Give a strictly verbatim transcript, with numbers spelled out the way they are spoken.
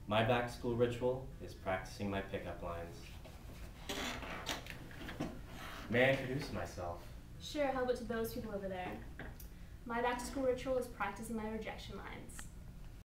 My back-to-school ritual is practicing my pickup lines. May I introduce myself? Sure, how about to those people over there? My back-to-school ritual is practicing my rejection lines.